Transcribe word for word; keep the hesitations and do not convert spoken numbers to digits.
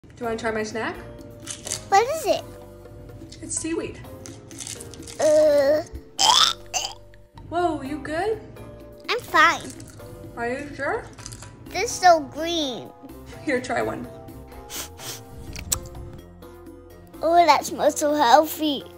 Do you want to try my snack? What is it? It's seaweed. Uh. Whoa, you good? I'm fine. Are you sure? This is so green. Here, try one. Oh, that smells so healthy.